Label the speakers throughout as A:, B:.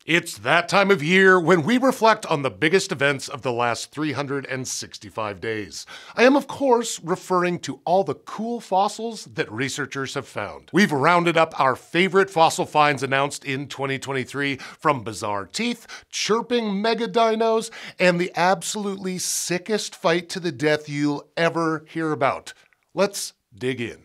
A: It's that time of year when we reflect on the biggest events of the last 365 days. I am, of course, referring to all the cool fossils that researchers have found. We've rounded up our favorite fossil finds announced in 2023, from bizarre teeth, chirping mega dinos, and the absolutely sickest fight to the death you'll ever hear about. Let's dig in.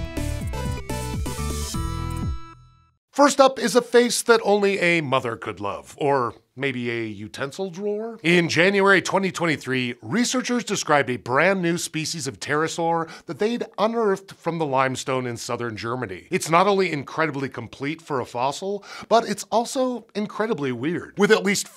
A: First up is a face that only a mother could love, or maybe a utensil drawer. In January 2023, researchers described a brand new species of pterosaur that they'd unearthed from the limestone in southern Germany. It's not only incredibly complete for a fossil, but it's also incredibly weird. With at least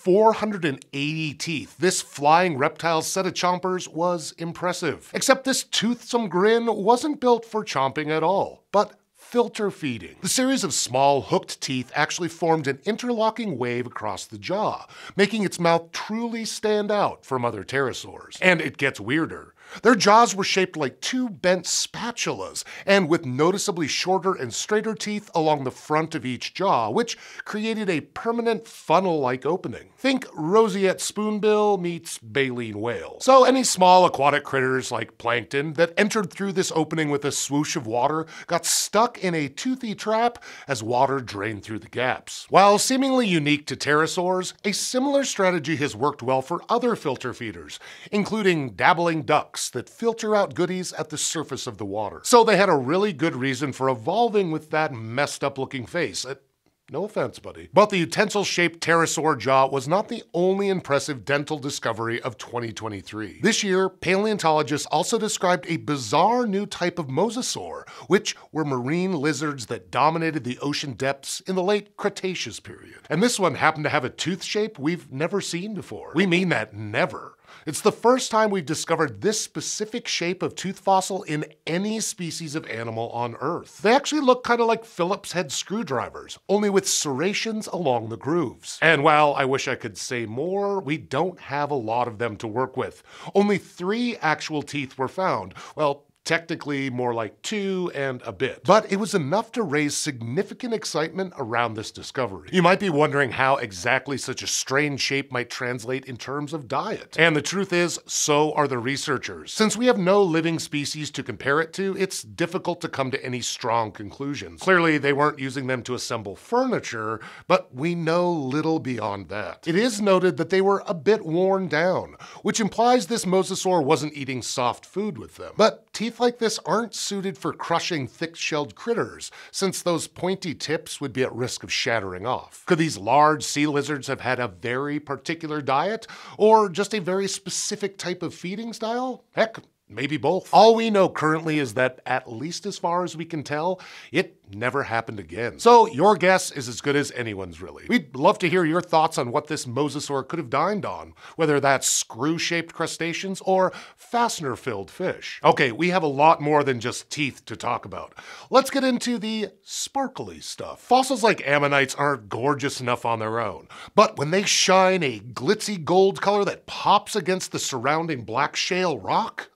A: 480 teeth, this flying reptile's set of chompers was impressive. Except this toothsome grin wasn't built for chomping at all, but filter feeding. The series of small hooked teeth actually formed an interlocking wave across the jaw, making its mouth truly stand out from other pterosaurs. And it gets weirder. Their jaws were shaped like two bent spatulas, and with noticeably shorter and straighter teeth along the front of each jaw, which created a permanent funnel-like opening. Think roseate spoonbill meets baleen whale. So any small aquatic critters like plankton that entered through this opening with a swoosh of water got stuck in a toothy trap as water drained through the gaps. While seemingly unique to pterosaurs, a similar strategy has worked well for other filter feeders, including dabbling ducks that filter out goodies at the surface of the water. So they had a really good reason for evolving with that messed up looking face. No offense, buddy. But the utensil-shaped pterosaur jaw was not the only impressive dental discovery of 2023. This year, paleontologists also described a bizarre new type of Mosasaur, which were marine lizards that dominated the ocean depths in the late Cretaceous period. And this one happened to have a tooth shape we've never seen before. We mean that never. It's the first time we've discovered this specific shape of tooth fossil in any species of animal on Earth. They actually look kind of like Phillips head screwdrivers, only with serrations along the grooves. And while I wish I could say more, we don't have a lot of them to work with. Only 3 actual teeth were found. Well, technically more like 2 and a bit. But it was enough to raise significant excitement around this discovery. You might be wondering how exactly such a strange shape might translate in terms of diet. And the truth is, so are the researchers. Since we have no living species to compare it to, it's difficult to come to any strong conclusions. Clearly, they weren't using them to assemble furniture, but we know little beyond that. It is noted that they were a bit worn down, which implies this mosasaur wasn't eating soft food with them. But teeth like this aren't suited for crushing thick-shelled critters, since those pointy tips would be at risk of shattering off. Could these large sea lizards have had a very particular diet, or just a very specific type of feeding style? Heck, maybe both. All we know currently is that, at least as far as we can tell, it never happened again. So your guess is as good as anyone's, really. We'd love to hear your thoughts on what this mosasaur could have dined on, whether that's screw-shaped crustaceans or fastener-filled fish. Okay, we have a lot more than just teeth to talk about. Let's get into the sparkly stuff. Fossils like ammonites aren't gorgeous enough on their own, but when they shine a glitzy gold color that pops against the surrounding black shale rock,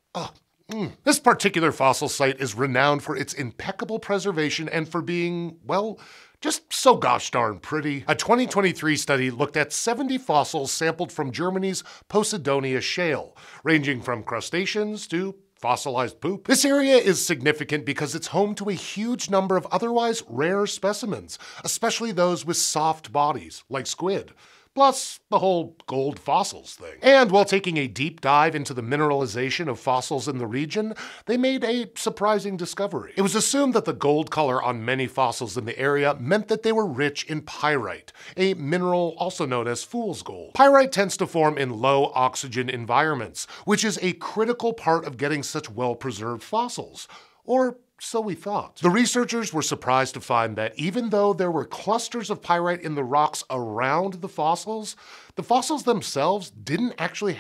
A: this particular fossil site is renowned for its impeccable preservation and for being, well, just so gosh darn pretty. A 2023 study looked at 70 fossils sampled from Germany's Posidonia shale, ranging from crustaceans to fossilized poop. This area is significant because it's home to a huge number of otherwise rare specimens, especially those with soft bodies, like squid. Plus the whole gold fossils thing. And while taking a deep dive into the mineralization of fossils in the region, they made a surprising discovery. It was assumed that the gold color on many fossils in the area meant that they were rich in pyrite, a mineral also known as fool's gold. Pyrite tends to form in low oxygen environments, which is a critical part of getting such well-preserved fossils. Or so we thought. The researchers were surprised to find that even though there were clusters of pyrite in the rocks around the fossils themselves didn't actually have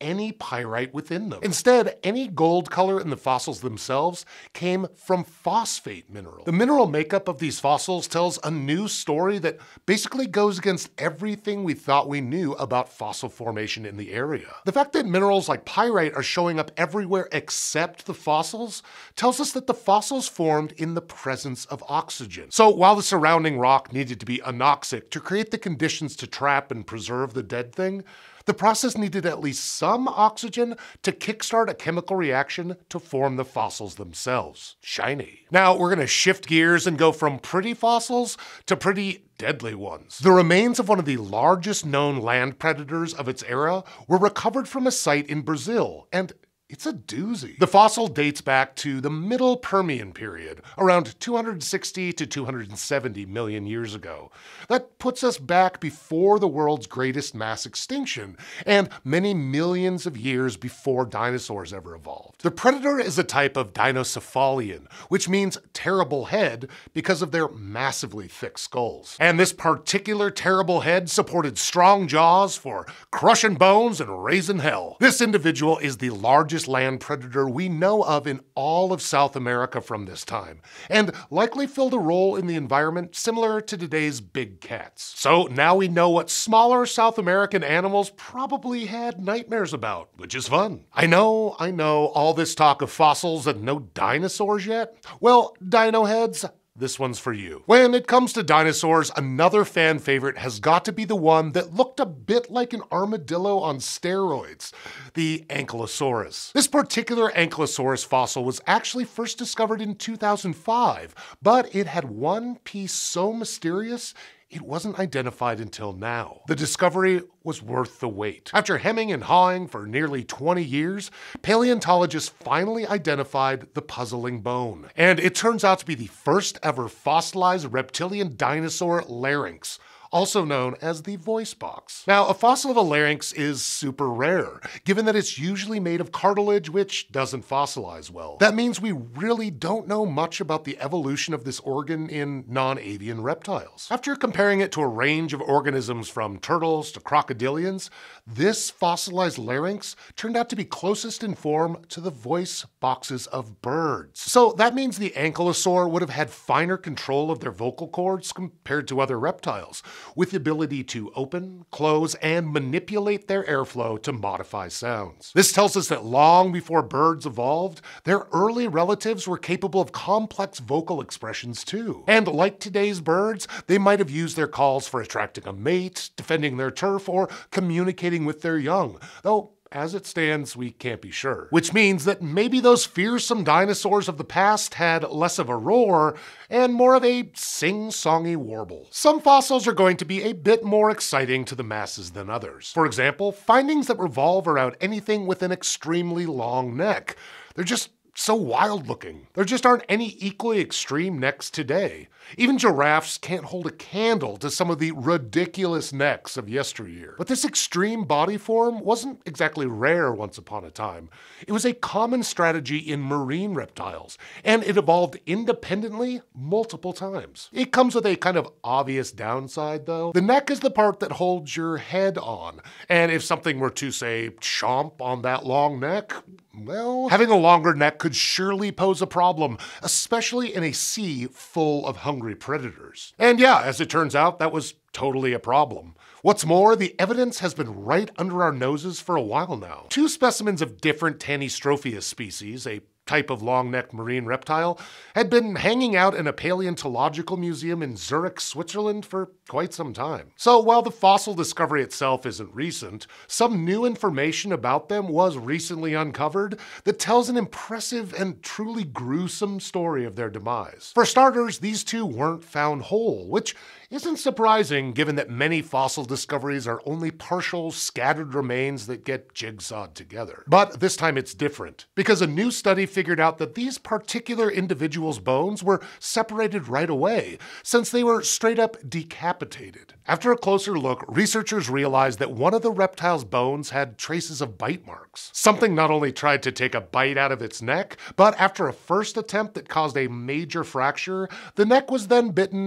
A: any pyrite within them. Instead, any gold color in the fossils themselves came from phosphate mineral. The mineral makeup of these fossils tells a new story that basically goes against everything we thought we knew about fossil formation in the area. The fact that minerals like pyrite are showing up everywhere except the fossils tells us that the fossils formed in the presence of oxygen. So while the surrounding rock needed to be anoxic to create the conditions to trap and preserve the dead thing, the process needed at least some oxygen to kickstart a chemical reaction to form the fossils themselves. Shiny. Now we're gonna shift gears and go from pretty fossils to pretty deadly ones. The remains of one of the largest known land predators of its era were recovered from a site in Brazil, and it's a doozy. The fossil dates back to the Middle Permian period, around 260 to 270 million years ago. That puts us back before the world's greatest mass extinction, and many millions of years before dinosaurs ever evolved. The predator is a type of Dinocephalian, which means terrible head because of their massively thick skulls. And this particular terrible head supported strong jaws for crushing bones and raising hell. This individual is the largest land predator we know of in all of South America from this time, and likely filled a role in the environment similar to today's big cats. So now we know what smaller South American animals probably had nightmares about, which is fun. I know, all this talk of fossils and no dinosaurs yet? Well, dino heads, this one's for you. When it comes to dinosaurs, another fan favorite has got to be the one that looked a bit like an armadillo on steroids, the Ankylosaurus. This particular Ankylosaurus fossil was actually first discovered in 2005, but it had one piece so mysterious it wasn't identified until now. The discovery was worth the wait. After hemming and hawing for nearly 20 years, paleontologists finally identified the puzzling bone. And it turns out to be the first ever fossilized reptilian dinosaur Larynx, also known as the voice box. Now, a fossil of a larynx is super rare, given that it's usually made of cartilage, which doesn't fossilize well. That means we really don't know much about the evolution of this organ in non-avian reptiles. After comparing it to a range of organisms from turtles to crocodilians, this fossilized larynx turned out to be closest in form to the voice boxes of birds. So that means the ankylosaur would have had finer control of their vocal cords compared to other reptiles, with the ability to open, close, and manipulate their airflow to modify sounds. This tells us that long before birds evolved, their early relatives were capable of complex vocal expressions too. And like today's birds, they might have used their calls for attracting a mate, defending their turf, or communicating with their young, though as it stands, we can't be sure. Which means that maybe those fearsome dinosaurs of the past had less of a roar and more of a sing-songy warble. Some fossils are going to be a bit more exciting to the masses than others. For example, findings that revolve around anything with an extremely long neck. They're just so wild looking. There just aren't any equally extreme necks today. Even giraffes can't hold a candle to some of the ridiculous necks of yesteryear. But this extreme body form wasn't exactly rare once upon a time. It was a common strategy in marine reptiles, and it evolved independently multiple times. It comes with a kind of obvious downside though. The neck is the part that holds your head on, and if something were to, say, chomp on that long neck, well, having a longer neck could surely pose a problem, especially in a sea full of hungry predators. And yeah, as it turns out, that was totally a problem. What's more, the evidence has been right under our noses for a while now. Two specimens of different Tanystropheus species, a type of long-necked marine reptile, had been hanging out in a paleontological museum in Zurich, Switzerland for quite some time. So while the fossil discovery itself isn't recent, some new information about them was recently uncovered that tells an impressive and truly gruesome story of their demise. For starters, these two weren't found whole, which isn't surprising given that many fossil discoveries are only partial, scattered remains that get jigsawed together. But this time it's different, because a new study figured out that these particular individuals' bones were separated right away, since they were straight up decapitated. After a closer look, researchers realized that one of the reptile's bones had traces of bite marks. Something not only tried to take a bite out of its neck, but after a first attempt that caused a major fracture, the neck was then bitten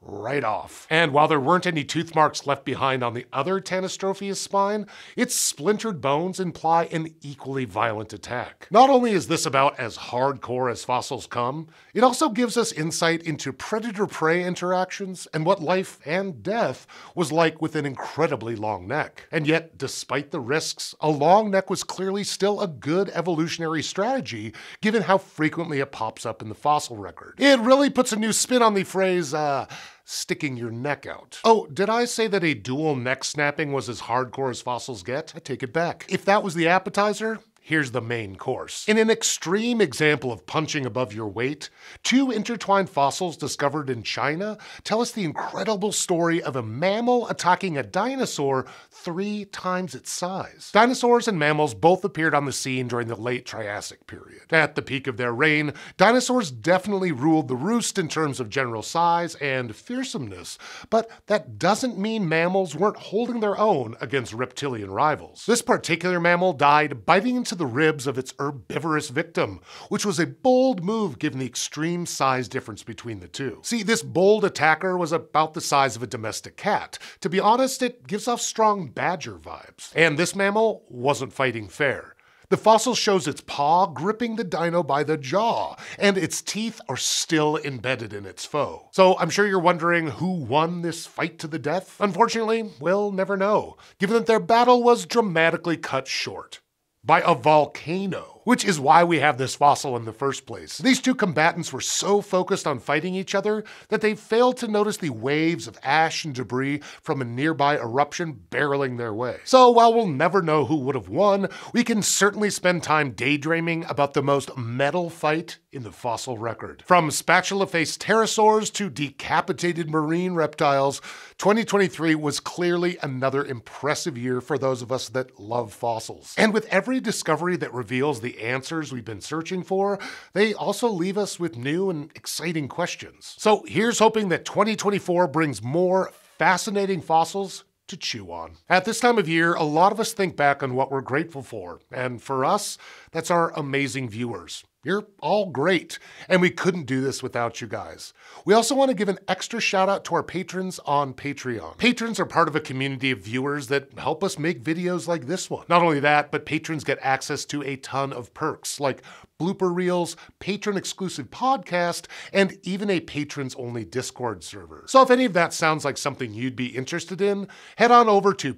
A: right off. And while there weren't any tooth marks left behind on the other Tanystropheus spine, its splintered bones imply an equally violent attack. Not only is this about as hardcore as fossils come, it also gives us insight into predator-prey interactions and what life and death was like with an incredibly long neck. And yet, despite the risks, a long neck was clearly still a good evolutionary strategy given how frequently it pops up in the fossil record. It really puts a new spin on the phrase, sticking your neck out. Oh, did I say that a dual neck snapping was as hardcore as fossils get? I take it back. If that was the appetizer, here's the main course. In an extreme example of punching above your weight, 2 intertwined fossils discovered in China tell us the incredible story of a mammal attacking a dinosaur 3 times its size. Dinosaurs and mammals both appeared on the scene during the late Triassic period. At the peak of their reign, dinosaurs definitely ruled the roost in terms of general size and fearsomeness, but that doesn't mean mammals weren't holding their own against reptilian rivals. This particular mammal died biting into the ribs of its herbivorous victim, which was a bold move given the extreme size difference between the two. See, this bold attacker was about the size of a domestic cat. To be honest, it gives off strong badger vibes. And this mammal wasn't fighting fair. The fossil shows its paw gripping the dino by the jaw, and its teeth are still embedded in its foe. So I'm sure you're wondering who won this fight to the death? Unfortunately, we'll never know, given that their battle was dramatically cut short by a volcano, which is why we have this fossil in the first place. These 2 combatants were so focused on fighting each other that they failed to notice the waves of ash and debris from a nearby eruption barreling their way. So while we'll never know who would have won, we can certainly spend time daydreaming about the most metal fight in the fossil record. From spatula-faced pterosaurs to decapitated marine reptiles, 2023 was clearly another impressive year for those of us that love fossils. And with every discovery that reveals the answers we've been searching for, they also leave us with new and exciting questions. So here's hoping that 2024 brings more fascinating fossils to chew on. At this time of year, a lot of us think back on what we're grateful for, and for us, that's our amazing viewers. You're all great, and we couldn't do this without you guys. We also want to give an extra shout out to our patrons on Patreon. Patrons are part of a community of viewers that help us make videos like this one. Not only that, but patrons get access to a ton of perks, like blooper reels, patron-exclusive podcast, and even a patrons-only Discord server. So if any of that sounds like something you'd be interested in, head on over to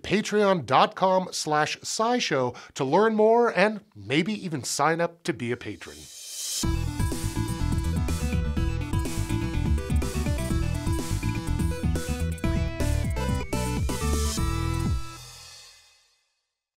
A: patreon.com/SciShow to learn more and maybe even sign up to be a patron.